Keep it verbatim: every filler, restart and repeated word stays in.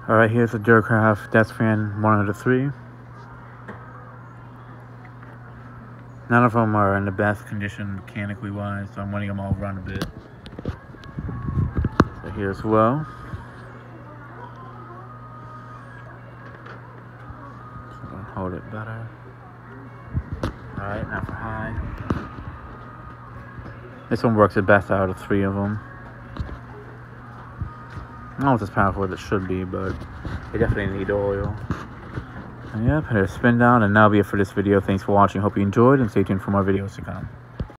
Alright, here's the Duracraft Desk Fan one out of three. None of them are in the best condition mechanically wise, so I'm letting them all run a bit. So here as well. So I'm gonna hold it better. Alright, now for high. This one works the best out of three of them. I don't know if it's as powerful as it should be, but they definitely need oil. And yep, hit a spin down, and that'll be it for this video. Thanks for watching. Hope you enjoyed, and stay tuned for more videos to come.